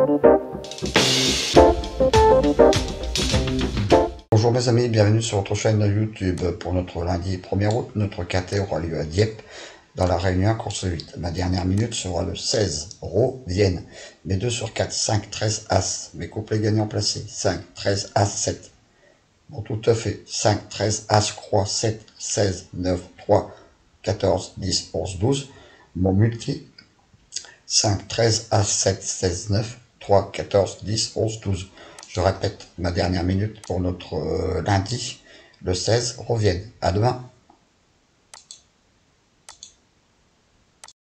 Bonjour mes amis, bienvenue sur votre chaîne YouTube pour notre lundi 1er août. Notre quintet aura lieu à Dieppe dans la Réunion course 8. Ma dernière minute sera le 16, Rho, Vienne. Mes 2 sur 4, 5, 13, As. Mes couplets gagnants placés, 5, 13, As, 7. Bon, tout à fait, 5, 13, As, Croix, 7, 16, 9, 3, 14, 10, 11, 12. Mon multi, 5, 13, As, 7, 16, 9, 3, 14, 10, 11, 12. Je répète ma dernière minute pour notre lundi, le 16, Rho, Vienne. À demain.